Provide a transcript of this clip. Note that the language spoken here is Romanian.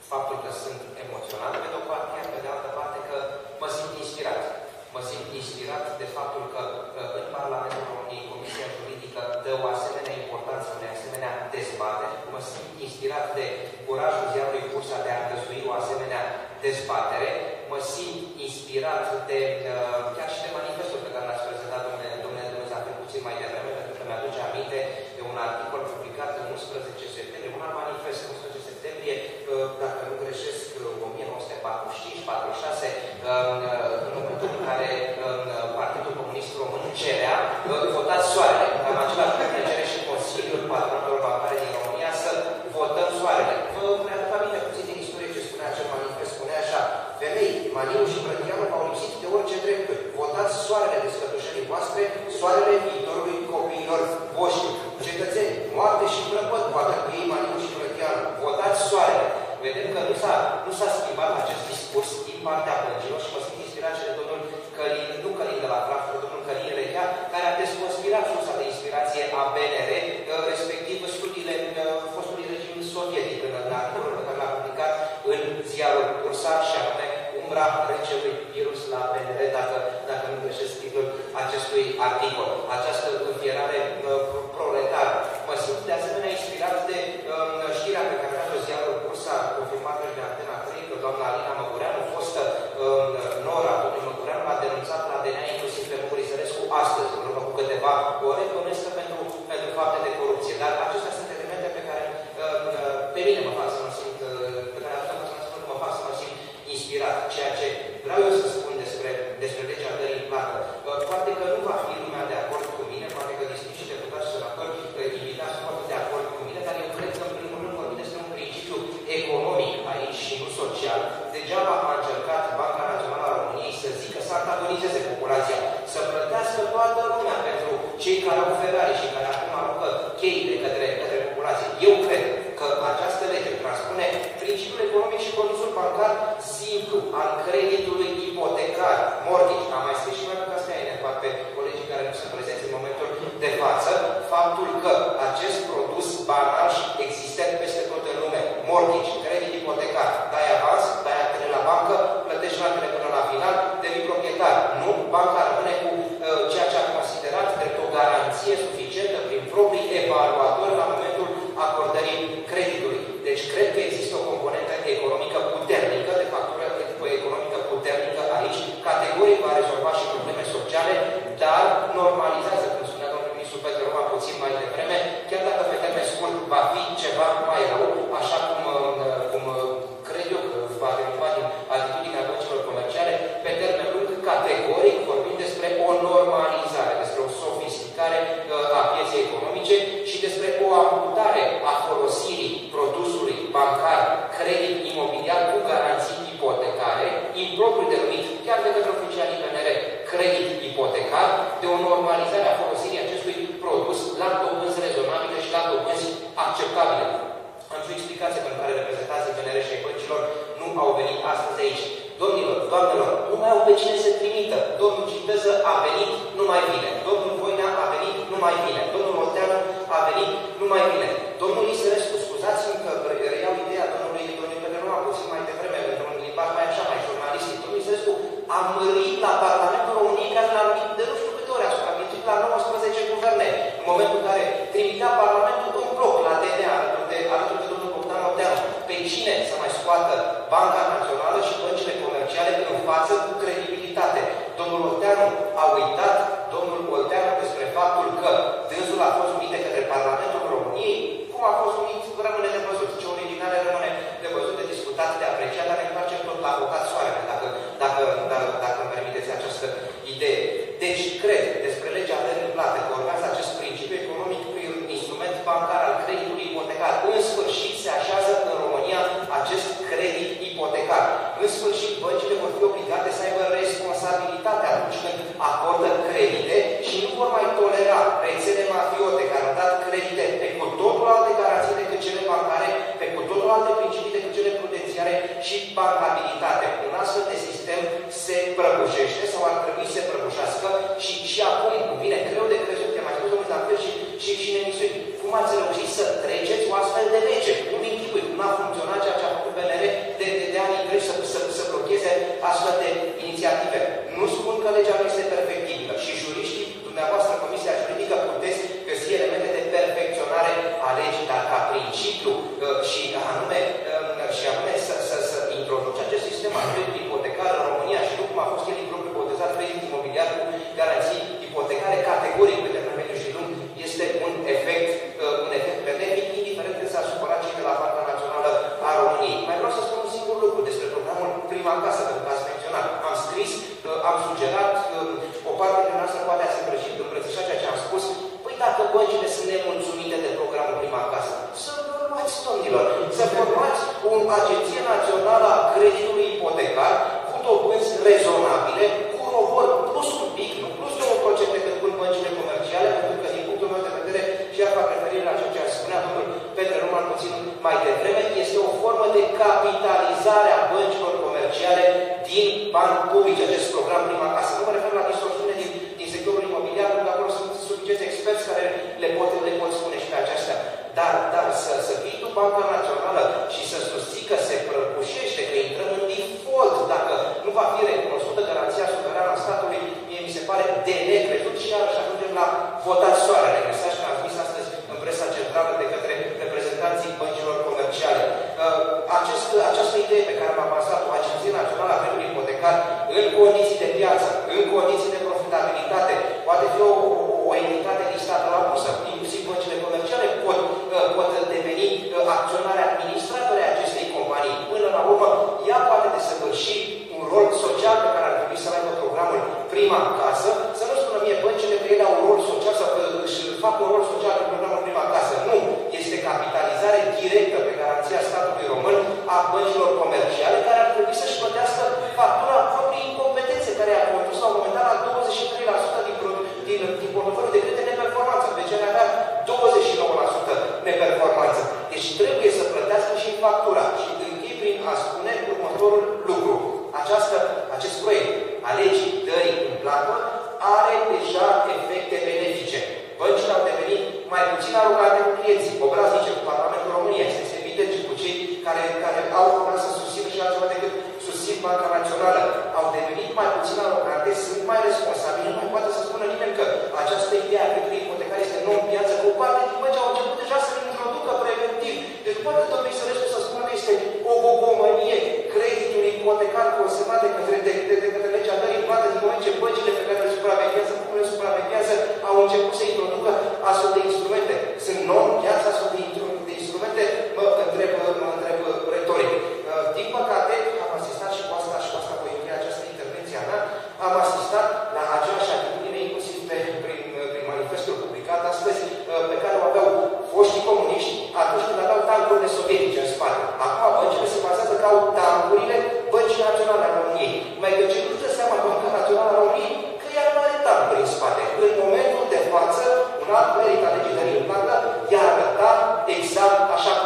faptul că sunt emoționat pe de-o parte, iar pe de altă parte că mă simt inspirat. Mă simt inspirat de faptul că în Parlamentul României Comisia Juridică dă o asemenea importanță unei asemenea dezbateri. Mă simt inspirat de curajul ziarului Bursa de a găsui o asemenea dezbatere. Mă simt inspirat de chiar și de manifestul pe care l-ați prezentat, domnule Zafir, puțin mai devreme, pentru că mi-aduce aminte de un articol publicat în 11 septembrie, un alt manifest în 11 septembrie, dacă nu greșesc, 1945-46, în momentul în care Partidul Comunist Român cerea, votați soarele. Cam același lucru cere și Consiliul Patronilor Bancare din România să votăm soarele. Vă readuc aminte puțin din istorie ce spunea acel manifest. Spunea așa: femei, Maniu și Brătianu au lipsit de orice drepturi. Votați soarele desfătușării voastre, soarele viitorului copiilor voștri. Cetățeni, moarte și prăpăd poate cu ei Maniu și Brătianu. Votați soarele. Vedem că nu s-a schimbat acest discurs din partea băncilor și mă simt inspirat și de domnul Călin, nu Călin de la Craft, domnul Călin Rechea, care a desconspirat sursa de inspirație a BNR, respectiv studiile fostului regim sovietic, în articolul pe care l-a publicat în ziarul Bursa, și anume Umbra recelui virus la BNR, dacă nu greșesc titlul acestui articol. Această înfierare proletară. Mă simt de asemenea inspirat de știrea pe care a dat ziarul Bursa, confirmată de Antena 3, că doamna Alina Măgureanu, fostă nora domnului Măgureanu, a denunțat la DNA inclusiv pe Muguri Sărescu astăzi, în urmă cu câteva ore, bănuiesc pentru fapte de corupție. Dar acestea sunt elemente pe care pe mine mă fac să mă simt, pe care mă fac să mă simt inspirat. Ceea ce vreau eu să spun despre legea dării în plată, poate că nu va fi lumea de acord cu mine, poate că discuții deputați și senatori invitați nu pot de acord cu mine, dar eu cred că în primul rând vorbim despre un principiu economic aici și nu social. Degeaba a încercat Banca Națională a României să zică să antagonizeze populația, să plătească toată lumea pentru cei care au Ferrari și care acum aruncă cheile către populație. Eu cred că această lege transpune principiul economic și produsul bancar simplu al creditului ipotecar, mortgage. Am mai scris și mai mult, asta e enervat pe colegii care nu sunt prezenți în momentul de față, faptul că acest produs banal și existent peste tot în lume, mortgage, credit ipotecar, dai avans, dai actele la bancă, plătești ratele până la final, devii proprietar. Nu, banca rămâne cu ceea ce a considerat drept o garanție suficientă prin proprii evaluatori la momentul acordării creditului. Deci cred că există o componentă economică puternică, de factură economică puternică aici, categoric va rezolva și probleme sociale, dar normalizează, cum spunea domnul ministru Petru Roma puțin mai devreme, chiar dacă pe termen scurt va fi ceva mai rău, așa cum cred eu că va deriva din atitudinea băncilor comerciale, pe termen lung, categoric vorbim despre o normalizare, despre o sofisticare a pieței economice și despre o amputare a folosirii produsului bancar, credit imobiliar cu garanții ipotecare, impropriu denumit, chiar de către oficialii BNR, credit ipotecar, de o normalizare a folosirii acestui produs la dobânzi rezonabile și la dobânzi acceptabile. Am și o explicație pentru care reprezentanții BNR și ai băncilor nu au venit astăzi aici. Domnilor, doamnelor, nu mai au pe cine să trimită. Domnul Citeză a venit, nu mai vine. Domnul Voinea a venit, nu mai vine. Domnul Olteanu a venit, nu mai vine. Domnul Isărescu, scuzați-mi că reiau ideea domnului Petru Roma puțin mai devreme, într-un limbaj mai așa, mai jurnalistic. Domnul Isărescu a mărit la Parlamentul României care l-a numit de nu știu câte ori, a supraviețuit la 19 guverne. În momentul în care trimitea Parlamentul în bloc la DNA, alături de domnul Bogdan Olteanu, pe cine să mai scoată Banca Națională și băncile comerciale în față cu credibilitate. Domnul Olteanu a uitat, domnul Olteanu, despre faptul că dânsul a fost numit de către Parlamentul României. Cum a fost numit, rămâne de văzut. Ce originale rămâne de văzut, de discutat, de apreciat, dar ne întoarcem tot la avocat soarele, dacă îmi permiteți această idee. Deci, cred, despre legea dării în plată, că urmează acest principiu economic prin instrument bancar al creditului ipotecar. În sfârșit se așează în România acest credit ipotecar. În sfârșit, băncile vor fi obligate să aibă responsabilitate atunci când acordă credite și nu vor mai tolera rețele mafiote care au dat credite pe cu totul alte garanții decât cele bancare, pe cu totul alte principii decât cele prudențiare și bancabilitate. Un astfel de sistem se prăbușește sau ar trebui să se prăbușească și acum vine greu de crezut, că mai spus domnul Zafir și în emisiuni. Cum ați reușit să treceți o astfel de lege? Cum închipui? Cum a funcționat ceea ce a făcut BNR prima casă, pentru că ați menționat. Am scris, am sugerat, o parte din noastră poate ați îmbrățișat ceea ce am spus. Păi dacă băncile sunt nemulțumite de programul prima casă, să formați, domnilor, să formați o agenție națională a creditului ipotecar cu dobânzi rezonabile, cu robor plus un pic, nu plus 2% decât cu băncile comerciale, pentru că din punctul meu de vedere, și a fac referire la ceea ce spunea domnul Petre Roman puțin mai devreme, este o formă de capitalizare a băncilor comerciale din bani publici, acest program prima casă. Nu mă refer la distorsiune din sectorul imobiliar, pentru că acolo sunt suficienți experți care le pot spune și pe acestea. Dar să fii tu Banca Națională și să susții că se prăbușește, că intrăm în default, dacă nu va fi recunoscută garanția suverană a statului, mie mi se pare de necrezut și iarăși ajungem la votat soarele, mesaj transmis astăzi în presa centrală de către reprezentanții băncilor comerciale. Această idee pe care am avansat-o, Agenția Națională a Creditului Ipotecar, în condiții de piață, în condiții de profitabilitate, poate fi o entitate listată la bursă, inclusiv băncile comerciale pot deveni acționare administratori ai acestei companii. Până la urmă, ea poate desăvârși un rol social pe care ar trebui să-l aibă programul Prima Casă. Să nu spună mie băncile că ele au un rol social sau că își fac un rol social în programul Prima Casă. Nu! Este capitalizare directă pe garanția statului român a băncilor comerciale, care ar trebui să-și plătească factura proprii incompetențe, care a condus la un moment dat la 23% din portofoliul de credite neperformanță. Deci el avea 29% neperformanță. Deci trebuie să plătească și factura. Și închei prin a spune următorul lucru. Acest proiect a legii dării în plată are deja efecte benefice. Băncile au devenit mai puțin arogante cu clienții, obraznice cu Parlamentul României, este evident și cu cei care au urmat să susțină și altceva decât susțin Banca Națională. Au devenit mai puțin arogante, sunt mai responsabili, nu mai poate să spună nimeni că această idee a creditului ipotecar este nou în piață, că o parte din bănci au început deja să-l introducă preventiv. Deci nu poate domnul Isărescu să spună că este o bogomănie creditul ipotecar consemnat de către legea dării în plată din moment ce băncile pe care le supraveghează au început să introducă astfel de instrumente. Sunt nou în piață astfel de instrumente, mă întreb retoric. Din păcate, am asistat și cu asta voi încheia această intervenție a mea, am asistat la aceeași atitudine, inclusiv prin manifestul publicat astăzi, pe care o aveau foștii comuniști atunci când aveau tancurile sovietice în spate. Acum băncile se bazează că au tancurile Băncii Naționale a României. Mai că ce nu-și dă seama Banca Națională a României că ea nu are tancuri în spate. În momentul de față, un alt merit al legii de plată i-a arătat exact așa